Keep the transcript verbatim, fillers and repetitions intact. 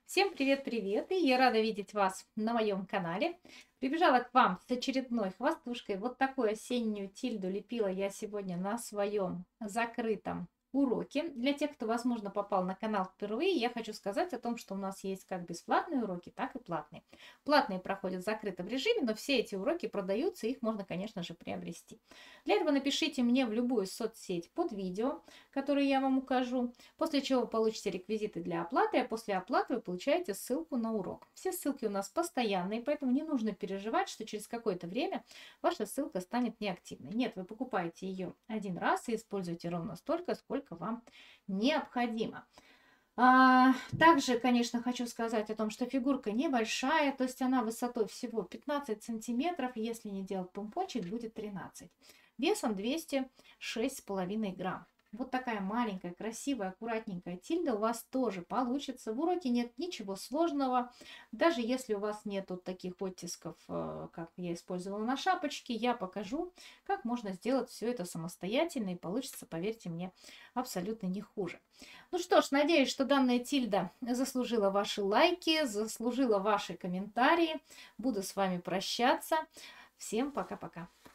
Всем привет-привет! И я рада видеть вас на моем канале. Прибежала к вам с очередной хвастушкой. Вот такую осеннюю тильду лепила я сегодня на своем закрытом уроке. Для тех, кто, возможно, попал на канал впервые, я хочу сказать о том, что у нас есть как бесплатные уроки, так и платные. Платные проходят в закрытом режиме, но все эти уроки продаются, их можно, конечно же, приобрести. Для этого напишите мне в любую соцсеть под видео, которое я вам укажу, после чего вы получите реквизиты для оплаты, а после оплаты вы получаете ссылку на урок. Все ссылки у нас постоянные, поэтому не нужно переживать, что через какое-то время ваша ссылка станет неактивной. Нет, вы покупаете ее один раз и используете ровно столько, сколько вам необходимо. А, также, конечно, хочу сказать о том, что фигурка небольшая, то есть она высотой всего пятнадцать сантиметров, если не делать помпончик, будет тринадцать. Весом двести шесть с половиной грамм. Вот такая маленькая, красивая, аккуратненькая тильда у вас тоже получится. В уроке нет ничего сложного. Даже если у вас нет вот таких оттисков, э, как я использовала на шапочке, я покажу, как можно сделать все это самостоятельно. И получится, поверьте мне, абсолютно не хуже. Ну что ж, надеюсь, что данная тильда заслужила ваши лайки, заслужила ваши комментарии. Буду с вами прощаться. Всем пока-пока.